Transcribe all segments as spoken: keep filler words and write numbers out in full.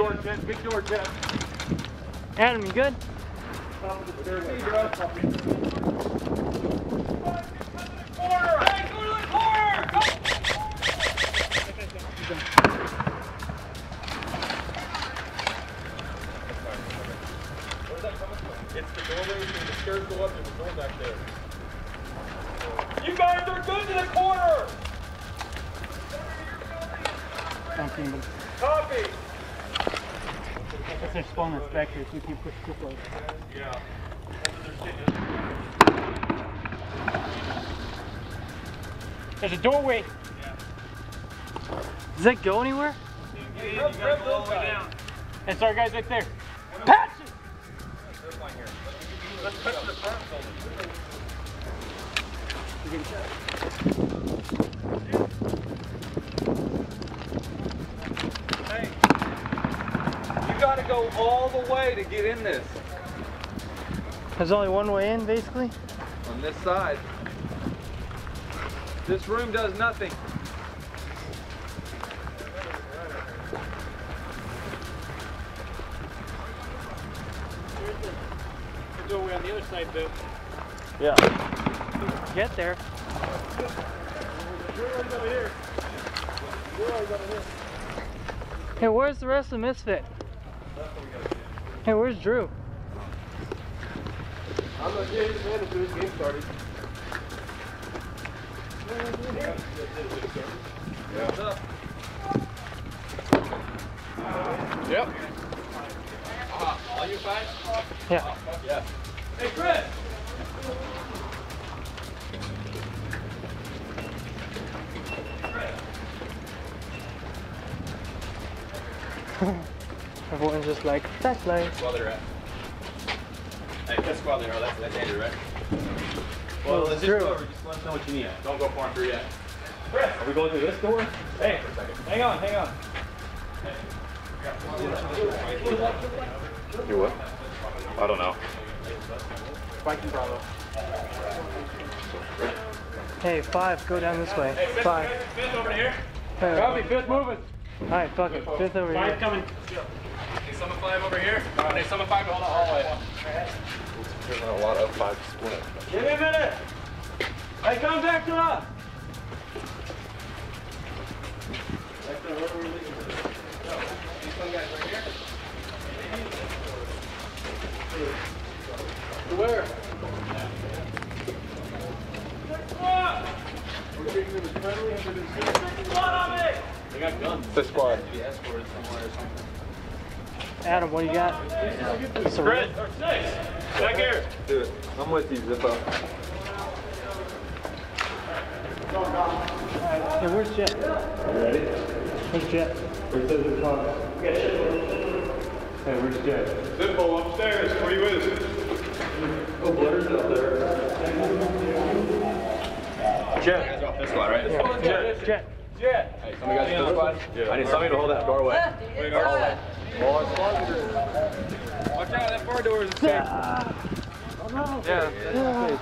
door, Jet. Big door, Jet. Adam, you good? Top of the stairway. You're up, puppy. Hey, go to the corner! Go! Where's that coming from? It's the doorway, and the stairs go up, there's a door back there. You guys are good to the corner! Copy! That's their spawn that's back here, so we can push this way. Yeah. There's a doorway. Yeah. Does that go anywhere? Yeah, you gotta go all the way down. And sorry guys, right there. Patch it! Let's touch the front building. Hey, you gotta go all the way to get in this. There's only one way in, basically? On this side. This room does nothing. The doorway on the other side, though. Yeah. Get there. Hey, where's the rest of Misfit? Hey, where's Drew? I'm gonna get his hand until this game started. Yeah. What's up? Yep. Uh, are you fine? Yeah. Uh, yeah. Hey, Chris! Everyone's just like, that's nice. Squad leader at. Hey, that's squad leader. That's, that's Andrew, right? Well, let's just go over. Just let us know what you need. Don't go far through yet. Chris, are we going through this door? Hey, for a second. Hang on, hang on. You what? I don't know. Viking Bravo. Hey, five, go down this way. Hey, fifth, Five. fifth, fifth over here. Hey, Copy, fifth moving. Alright, fuck it. Fifth over Five here. coming. Need summon five over here. Need summon five to hold the hallway. There's not a lot of five split. Give me a minute. Hey, come back to us. Back to where we're leaving. These some guys right here. To where? We're taking them as friendly as they've been seen. Squad on me! They got guns. This squad. Be escorted somewhere or something. Adam, what do you got? Fred, or six. Back here. Do it. I'm with you, Zippo. Hey, where's Jet? You ready? Where's Jet? Where's the car? Hey, where's Jet? Zippo upstairs. Where you is? Oh, Blitter's out there. Jet. This squad, right? Yeah. Jet. Jet. Jet. Hey, some of you guys in this squad? Yeah. I need somebody to hold that doorway. Wait, hallway. Watch out, that far door is safe. Oh no. Yeah. Yeah.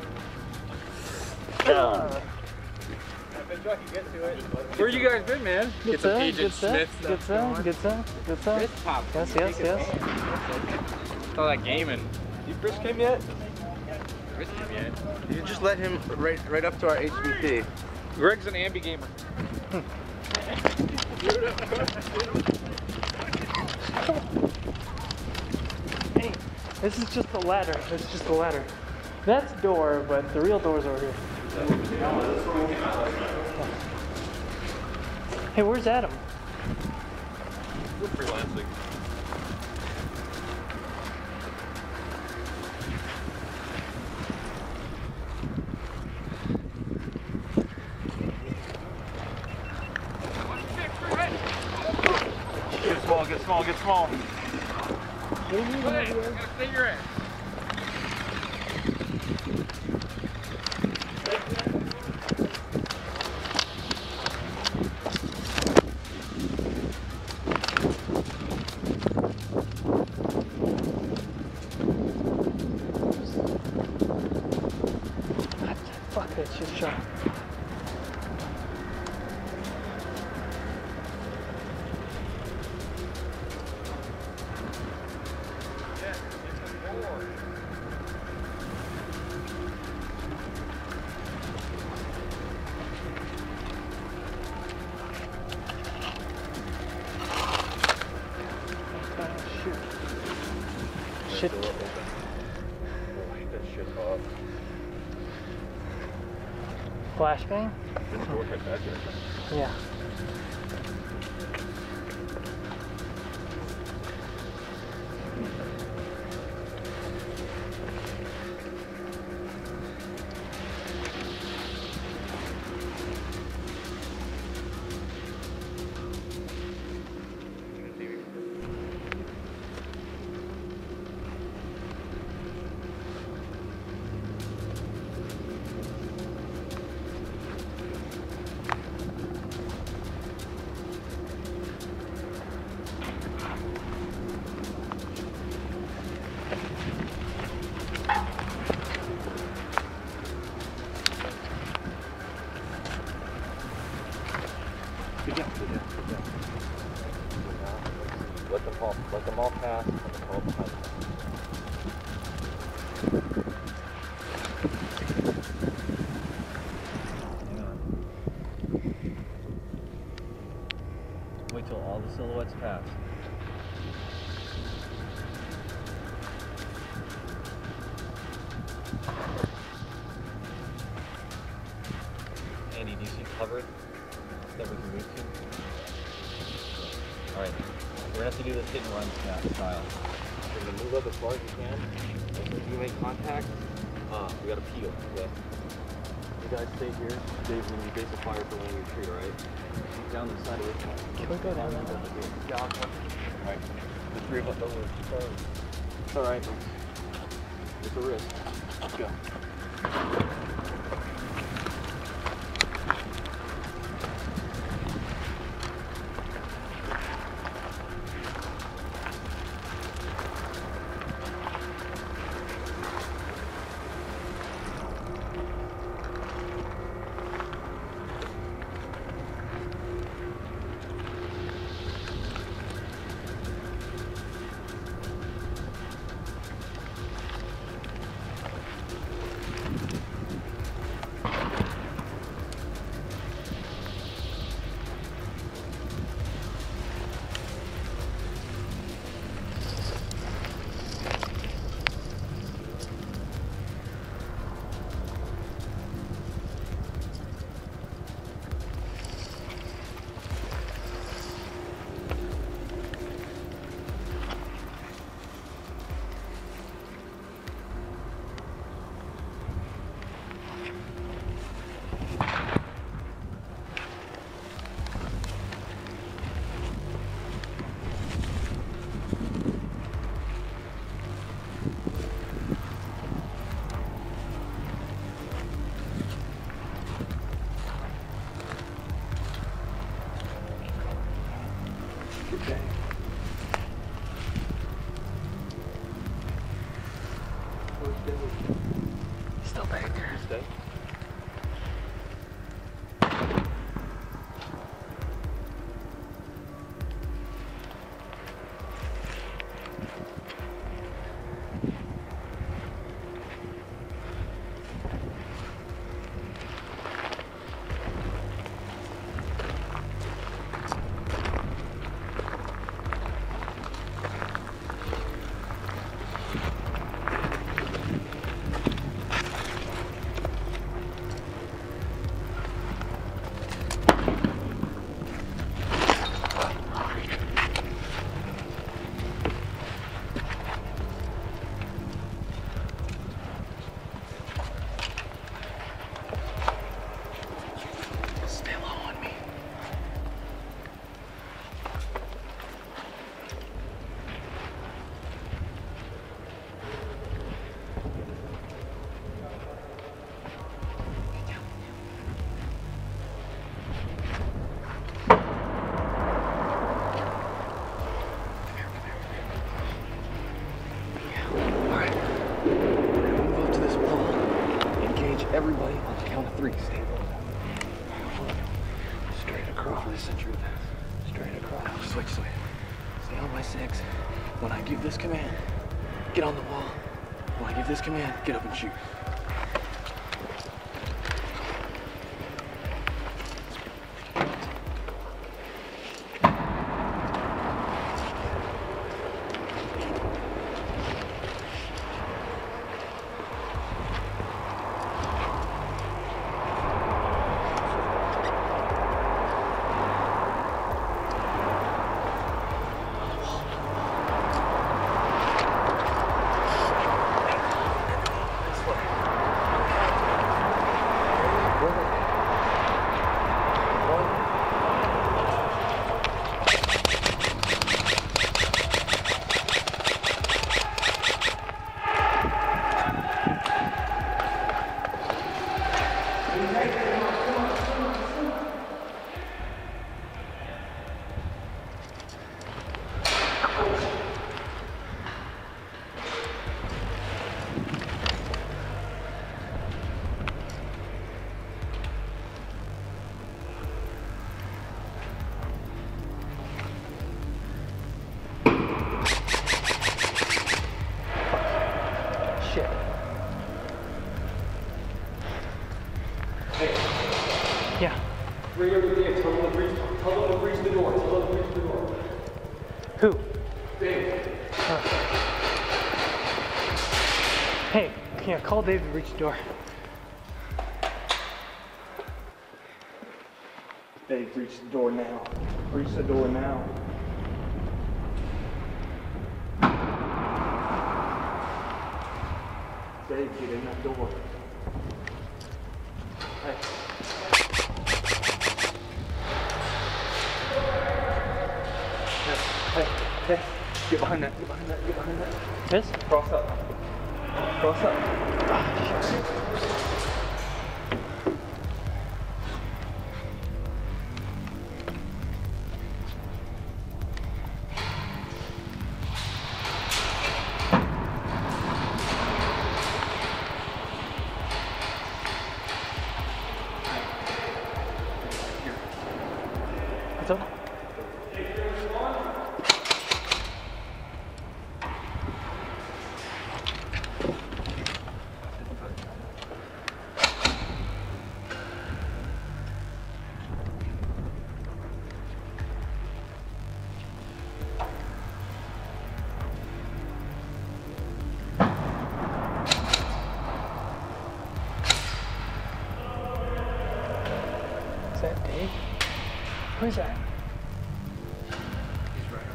Where you guys been, man? Good sound, good sound, good sound, good sound, good sound. Yes, yes, yes. Saw that gaming. You Chris came yet? Chris came yet? You just let him right right up to our H B P. Greg's an ambi gamer. Hey, this is just the ladder. This is just the ladder. That's door, but the real door's over here. Hey, where's Adam? We're freelancing. Get small, get small, get small. Hey, I gotta stay your ass. Fuck that shit shot. should. That shit's off. Flashbang? Didn't work like that yet. Yeah. Good job, good job, good job. Let them all, let them all pass, and then all behind them. Hang on. Wait till all the silhouettes pass. Andy, do you see cover that we can move to? Alright, we're gonna have to do this hit and run style. We're gonna move up as far as we can. As soon as you make contact, uh, we gotta peel, okay? You guys stay here. Dave's gonna be base of fire for when we retreat, alright? Down the side of this one. Can we go down there? Yeah, alright. The three of us over. It's alright. It's a risk. Let's go. Okay. Still back there. Stay. Everybody on the count of three, stay low. Straight across. This is truth. Straight across. Switch, switch. Stay on my six. When I give this command, get on the wall. When I give this command, get up and shoot. door. Tell us to reach the door. Who? Dave. Oh. Hey, yeah, call Dave to reach the door. Dave, reach the door now. Reach the door now. Dave, get in that door. Hey. Hey, hey. Get behind that. Get behind that. Get behind that. This? Cross up. Cross up. Ah, shit. It's open. Is that Dave? Who's that? He's right.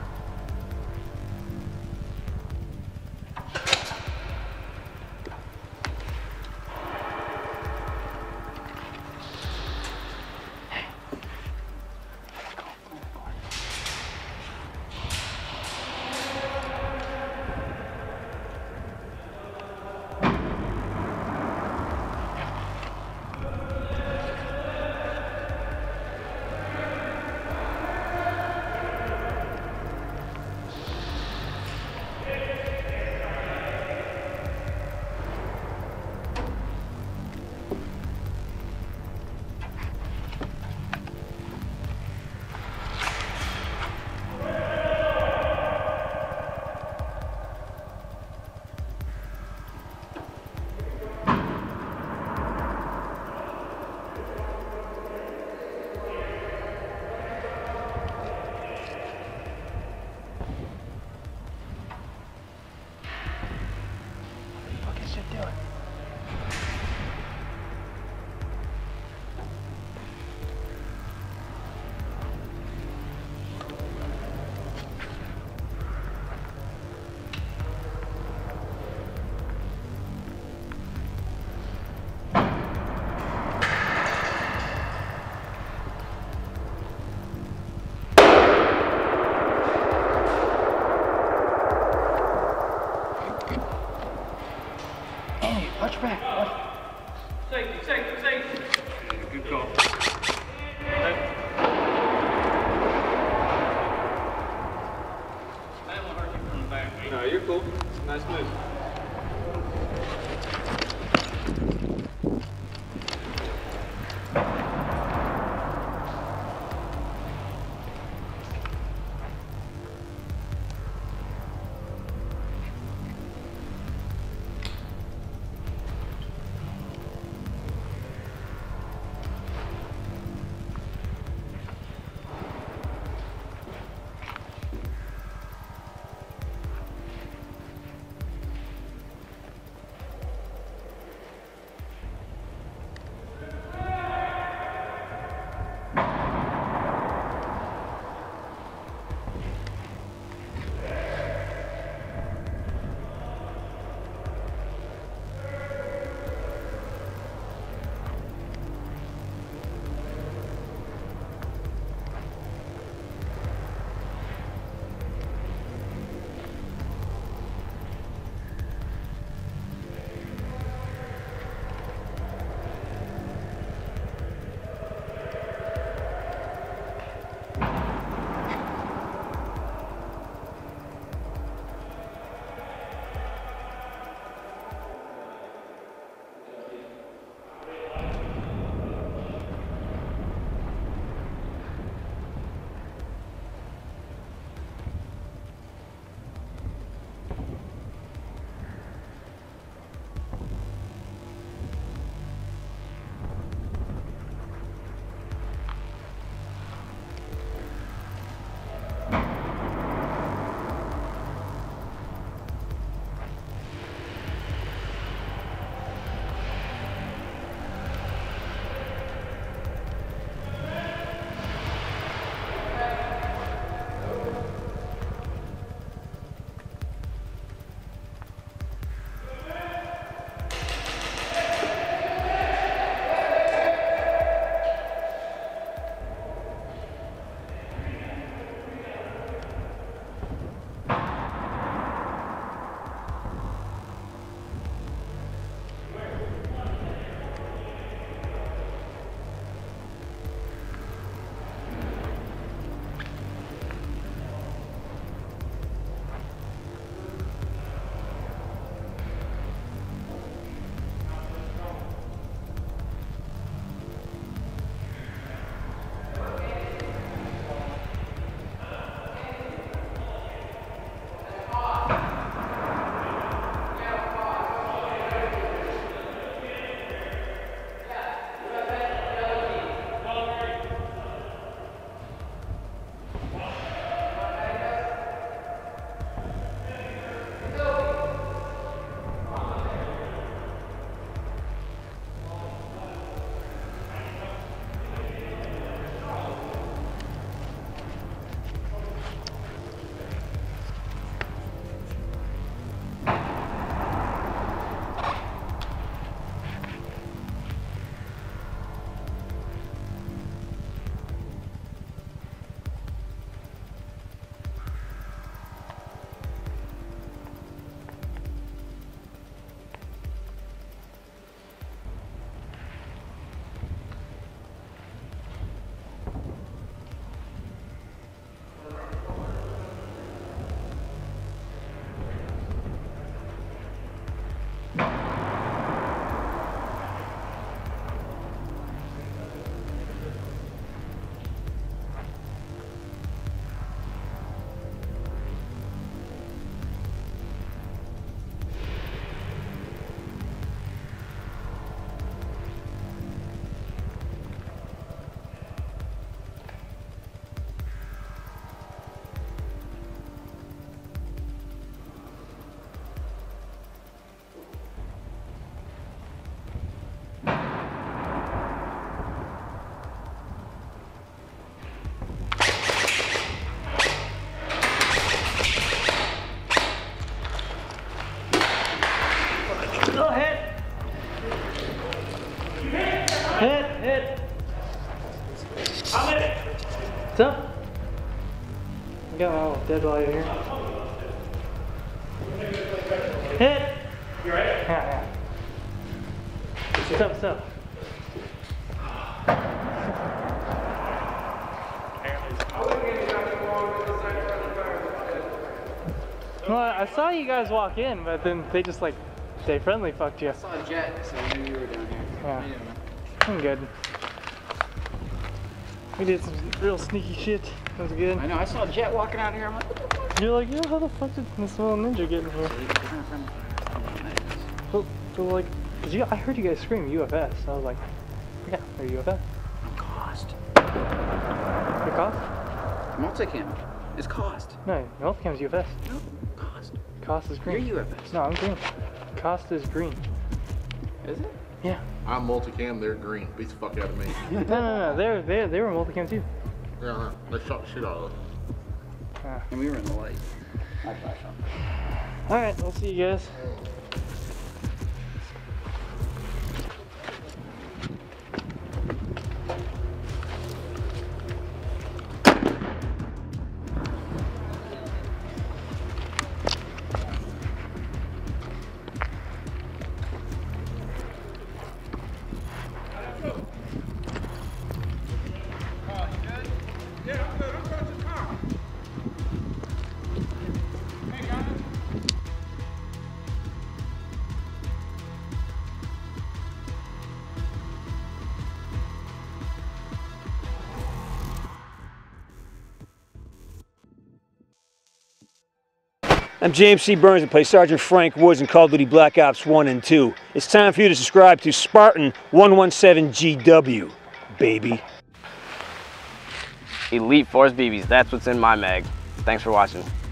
What is it doing? Andy, watch your back. Watch. Safety, safety, safety. Good call. I don't want to hurt you from the back. No, you're cool. It's a nice move. dead body in here. Hit! You right? Yeah, yeah. Stop, stop. Well, I saw you guys walk in, but then they just like, they friendly fucked you. I saw a jet, so I knew you were down here. Yeah. I'm good. We did some real sneaky shit. That was good. I know, I saw a jet walking out here. I'm like, what the fuck? You're like, yeah, how the fuck did this little ninja get in here? So, so like, cause you, I heard you guys scream U F S. I was like, yeah, are you U F S? I'm cost. Your cost? Multicam. It's cost. No, multicam's U F S. No, cost. Cost is green. You're U F S. No, I'm green. Cost is green. Is it? Yeah. I'm multicam, they're green. Beat the fuck out of me. No, no, no, they're, they they were multicam too. Yeah, they shot the shit out of us. Ah. And we were in the light. I flash on. Alright, we'll see you guys. I'm James C. Burns and play Sergeant Frank Woods in Call of Duty Black Ops one and two. It's time for you to subscribe to Spartan one one seven G W, baby. Elite Force B Bs, that's what's in my mag. Thanks for watching.